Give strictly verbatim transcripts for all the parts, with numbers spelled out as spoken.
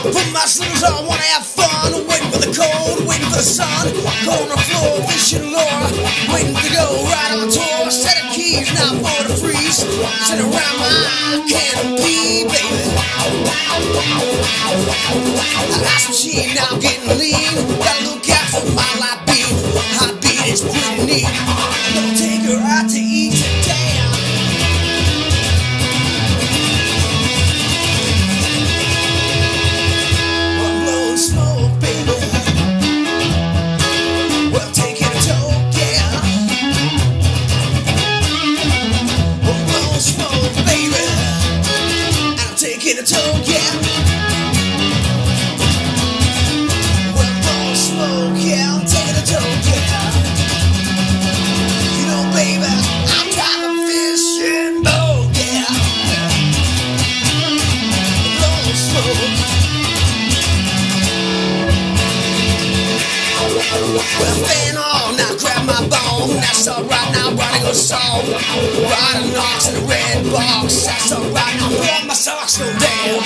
Put my slippers on, wanna have fun. Waiting for the cold, waiting for the sun. Cold on the floor, fishing lure. Waiting to go right on tour. Set of keys, now for the freeze. Sit around my canopy, baby. Ice machine now getting lean. Gotta look out for my light beam. Hot beat is pretty neat. Gonna take her out to eat today. I'm blowing smoke, baby. Well, taking a toke, yeah. I'm blowing smoke, baby. I'm taking a toke, yeah. Well, blowing smoke, yeah. I'm taking a toke, yeah. You know, baby, I'm driving fishing boat, yeah. Blowing smoke. Well, fan on, now grab my bone. That's alright, now writing a song. Riding ox in a red box. That's alright, now grab my socks, go down.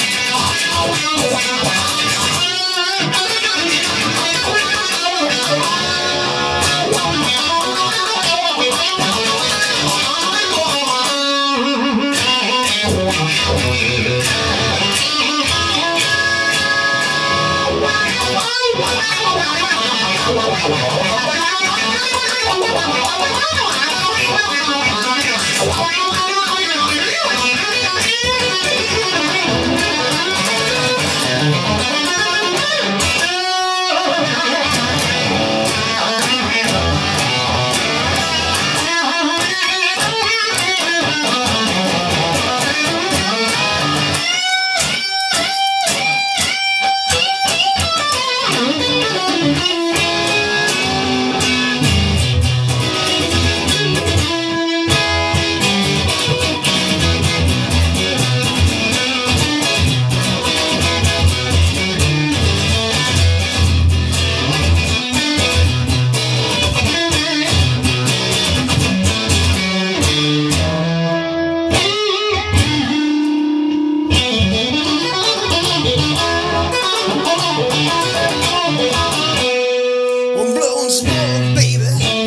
I'm blowing smoke, baby.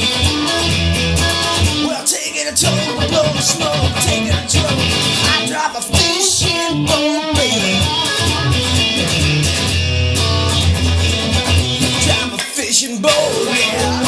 Well, taking a toke, blowing smoke, taking a toke. I drive a fishing boat, baby. Drive a fishing boat, yeah.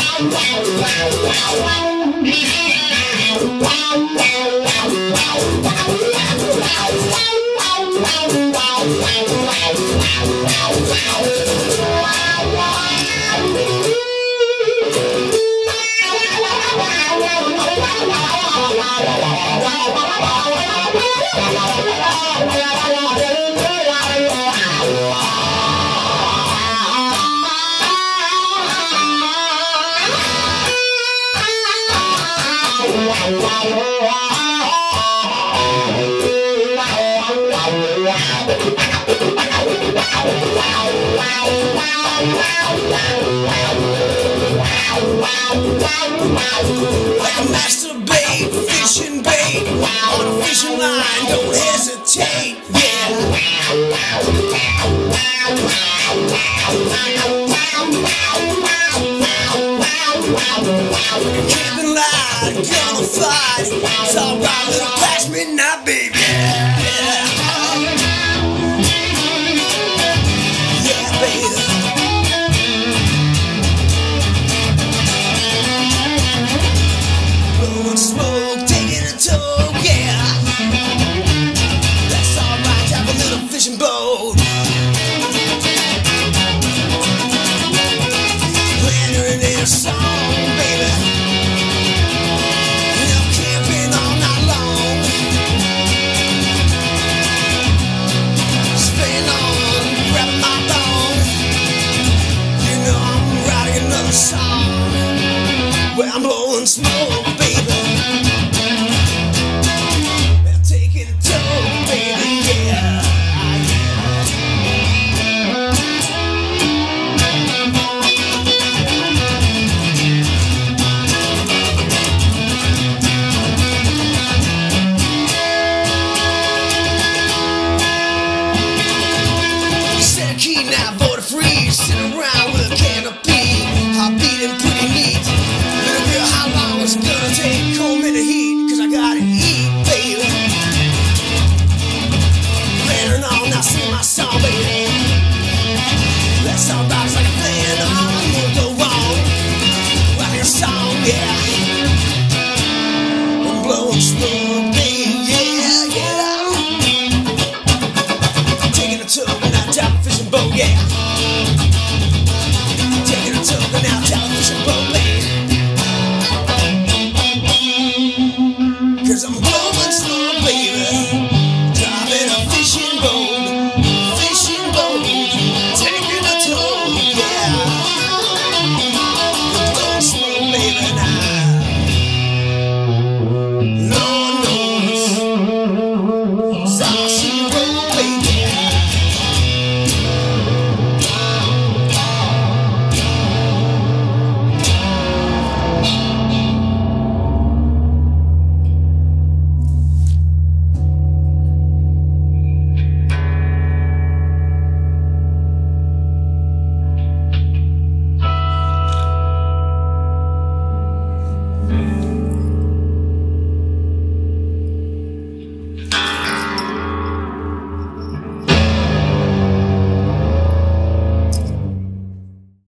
Like a masturbate, fishing bait on a fishing line, don't hesitate, yeah. waiting out for the freeze, sitting around with a canopy, I'm beating pretty neat. Little girl, how long is it gonna take? Cold in the heat, cause I gotta eat, baby. Laying on, now sing my song, baby. Let's talk about it's like a plan, all I'm gonna go wrong. Like a song, yeah. I'm blowing smoke, baby, yeah, yeah. Taking a tour.